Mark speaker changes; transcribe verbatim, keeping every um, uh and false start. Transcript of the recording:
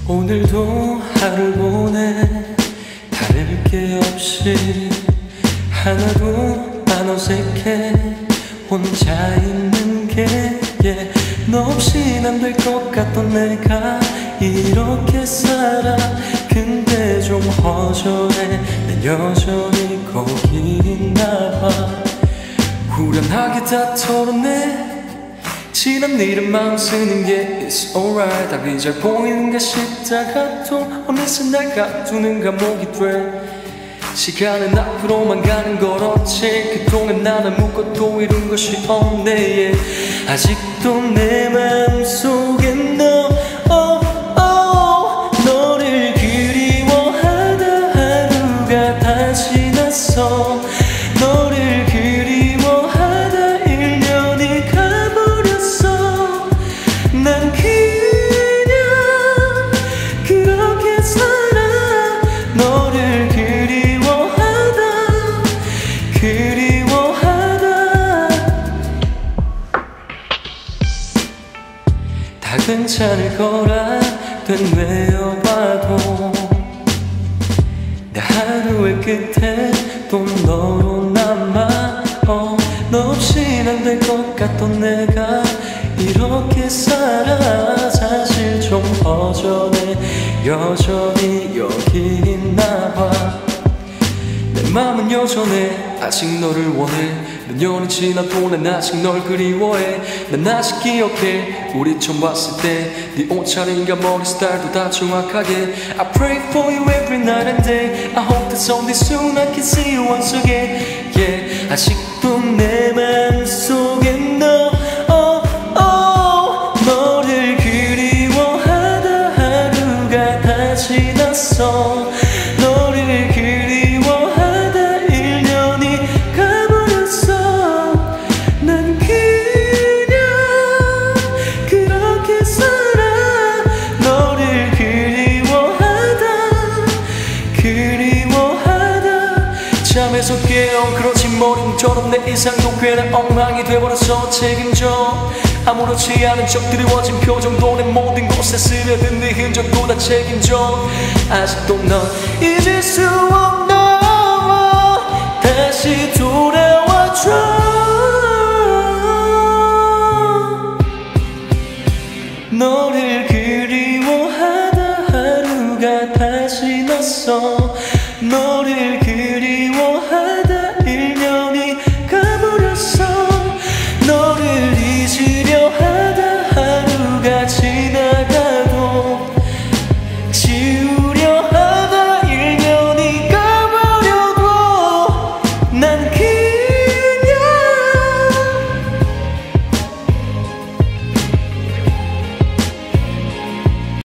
Speaker 1: 오늘도 하루 보내 다를 게 없이 하나도 안 어색해 혼자 있는 게 yeah. 너 없인 안 될 것 같던 내가 이렇게 살아 근데 좀 허전해 난 여전히 거기 있나봐 후련하게 다 털어내 지난 일은 마음 쓰는 게 It's alright 답이 잘 보이는가 싶다가 또 어느새 날 가두는 감옥이 돼 시간은 앞으로만 가는 걸 어째 그동안 난 아무것도 이룬 것이 없네 yeah. 아직도 내 마음속에 너 oh, oh, 너를 그리워하다 하루가 다 지났어 너를 그리워하다 일 년이 가버렸어 난 그냥 그렇게 살아 너를 그리워하다 그리워하다 다 괜찮을 거라 되뇌어봐도 내 하루의 끝에 또 너로 남아 어, 너 없인 안 될 것 같던 내가 이렇게 살아 사실 좀 허전해 여전히 여기 있나봐 내 맘은 여전해 아직 너를 원해 몇 년이 지나도 난 아직 널 그리워해 난 아직 기억해 우리 처음 봤을 때 네 옷차림과 머리 스타일도 다 정확하게 I pray for you every night and day I hope that someday soon I can see you once again yeah. 아직도 내 맘속에 너 oh, oh, 너를 그리워하다 하루가 다 지났어 너를 그리워하다 일 년이 가버렸어 난 그냥 그렇게 살아 너를 그리워하다 그리워하다 잠에서 깨어 그렇지 머리처럼 내 이상도 꽤나 엉망이 돼버려서 책임져 아무렇지 않은 척 드리워진 표정도 내 모든 곳에 스며든 네 흔적도 다 책임져 아직도 넌 잊을 수 없나 다시 돌아와줘